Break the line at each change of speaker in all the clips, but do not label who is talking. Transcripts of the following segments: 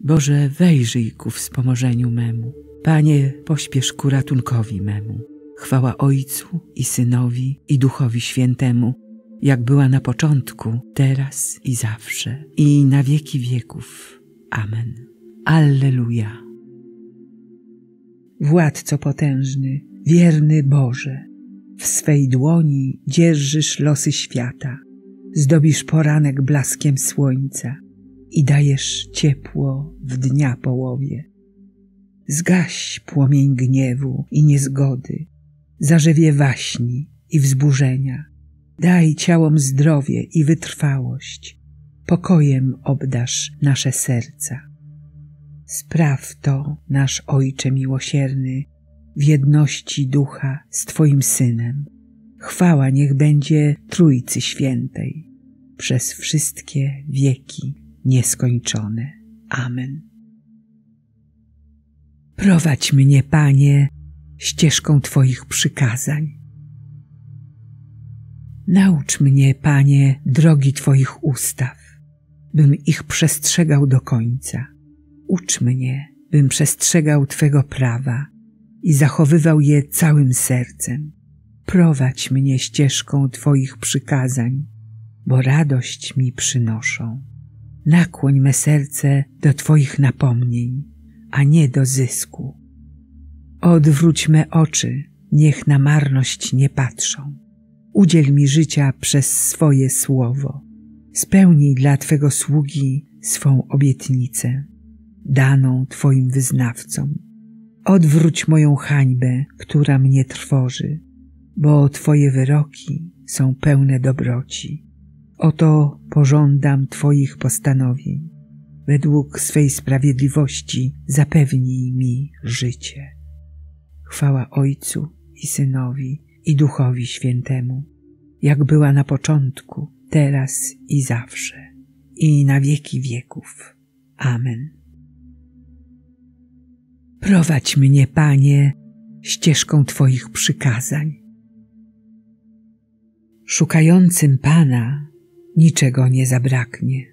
Boże, wejrzyj ku wspomożeniu memu. Panie, pośpiesz ku ratunkowi memu. Chwała Ojcu i Synowi i Duchowi Świętemu, jak była na początku, teraz i zawsze, i na wieki wieków. Amen. Alleluja. Władco potężny, wierny Boże, w swej dłoni dzierżysz losy świata, zdobisz poranek blaskiem słońca i dajesz ciepło w dnia połowie. Zgaś płomień gniewu i niezgody, zarzewie waśni i wzburzenia. Daj ciałom zdrowie i wytrwałość, pokojem obdarz nasze serca. Spraw to, nasz Ojcze miłosierny, w jedności Ducha z Twoim Synem. Chwała niech będzie Trójcy Świętej, przez wszystkie wieki nieskończone. Amen. Prowadź mnie, Panie, ścieżką Twoich przykazań. Naucz mnie, Panie, drogi Twoich ustaw, bym ich przestrzegał do końca. Ucz mnie, bym przestrzegał Twego prawa i zachowywał je całym sercem. Prowadź mnie ścieżką Twoich przykazań, bo radość mi przynoszą. Nakłoń me serce do Twoich napomnień, a nie do zysku. Odwróć me oczy, niech na marność nie patrzą. Udziel mi życia przez swoje słowo. Spełnij dla Twego sługi swą obietnicę, daną Twoim wyznawcom. Odwróć moją hańbę, która mnie trwoży, bo Twoje wyroki są pełne dobroci. Oto pożądam Twoich postanowień. Według swej sprawiedliwości zapewnij mi życie. Chwała Ojcu i Synowi i Duchowi Świętemu, jak była na początku, teraz i zawsze, i na wieki wieków. Amen. Prowadź mnie, Panie, ścieżką Twoich przykazań. Szukającym Pana niczego nie zabraknie.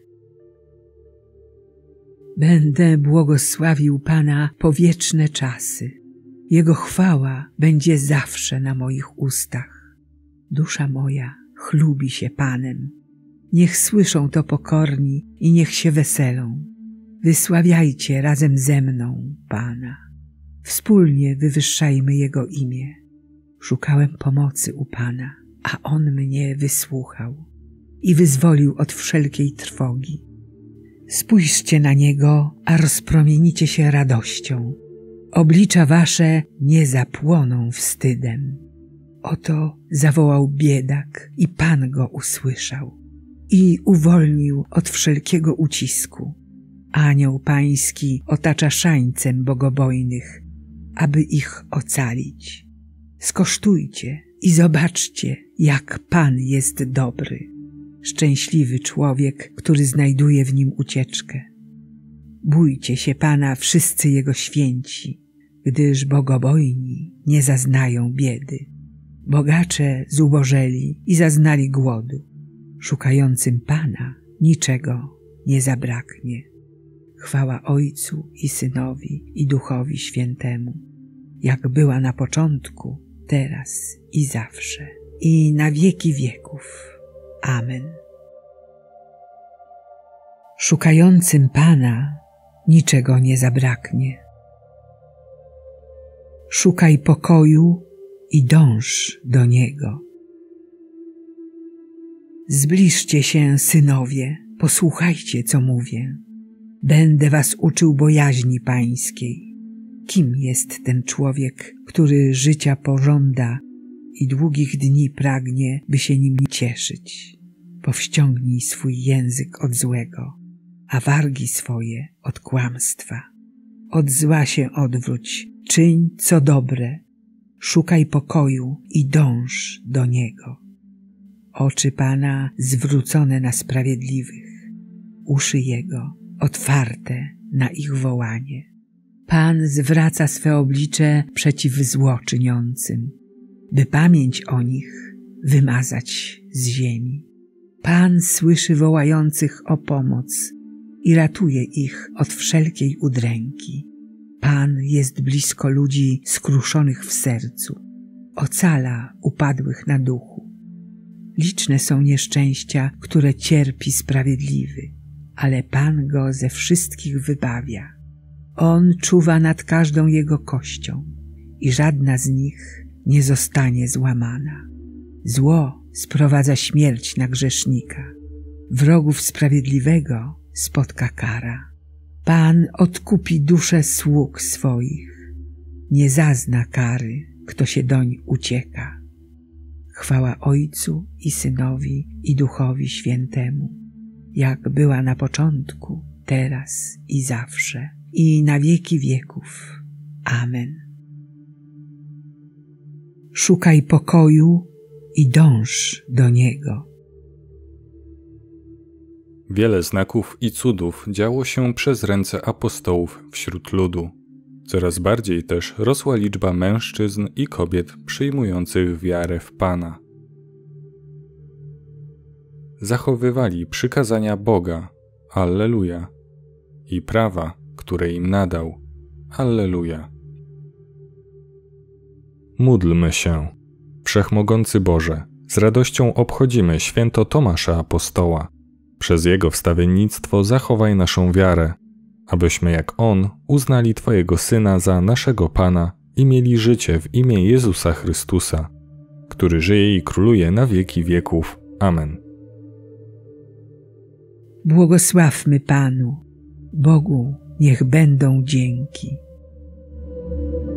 Będę błogosławił Pana po wieczne czasy. Jego chwała będzie zawsze na moich ustach. Dusza moja chlubi się Panem. Niech słyszą to pokorni i niech się weselą. Wysławiajcie razem ze mną Pana. Wspólnie wywyższajmy Jego imię. Szukałem pomocy u Pana, a On mnie wysłuchał i wyzwolił od wszelkiej trwogi. Spójrzcie na Niego, a rozpromienicie się radością. Oblicza wasze nie zapłoną wstydem. Oto zawołał biedak i Pan go usłyszał i uwolnił od wszelkiego ucisku. Anioł Pański otacza szańcem bogobojnych, aby ich ocalić. Skosztujcie i zobaczcie, jak Pan jest dobry. Szczęśliwy człowiek, który znajduje w nim ucieczkę. Bójcie się Pana wszyscy Jego święci, gdyż bogobojni nie zaznają biedy. Bogacze zubożeli i zaznali głodu. Szukającym Pana niczego nie zabraknie. Chwała Ojcu i Synowi i Duchowi Świętemu, jak była na początku, teraz i zawsze, i na wieki wieków. Amen. Szukającym Pana niczego nie zabraknie. Szukaj pokoju i dąż do niego. Zbliżcie się, synowie, posłuchajcie, co mówię. Będę was uczył bojaźni Pańskiej. Kim jest ten człowiek, który życia pożąda i długich dni pragnie, by się nim cieszyć? Powściągnij swój język od złego, a wargi swoje od kłamstwa. Od zła się odwróć, czyń co dobre, szukaj pokoju i dąż do niego. Oczy Pana zwrócone na sprawiedliwych, uszy Jego otwarte na ich wołanie. Pan zwraca swe oblicze przeciw złoczyniącym, by pamięć o nich wymazać z ziemi. Pan słyszy wołających o pomoc i ratuje ich od wszelkiej udręki. Pan jest blisko ludzi skruszonych w sercu, ocala upadłych na duchu. Liczne są nieszczęścia, które cierpi sprawiedliwy, ale Pan go ze wszystkich wybawia. On czuwa nad każdą jego kością i żadna z nich nie zostanie złamana. Zło sprowadza śmierć na grzesznika, wrogów sprawiedliwego spotka kara. Pan odkupi duszę sług swoich, nie zazna kary, kto się doń ucieka. Chwała Ojcu i Synowi i Duchowi Świętemu, jak była na początku, teraz i zawsze, i na wieki wieków. Amen. Szukaj pokoju i dąż do niego.
Wiele znaków i cudów działo się przez ręce apostołów wśród ludu. Coraz bardziej też rosła liczba mężczyzn i kobiet przyjmujących wiarę w Pana. Zachowywali przykazania Boga, Alleluja, i prawa, które im nadał, Alleluja. Módlmy się. Wszechmogący Boże, z radością obchodzimy święto Tomasza Apostoła. Przez jego wstawiennictwo zachowaj naszą wiarę, abyśmy jak on uznali Twojego Syna za naszego Pana i mieli życie w imię Jezusa Chrystusa, który żyje i króluje na wieki wieków. Amen.
Błogosławmy Panu, Bogu niech będą dzięki.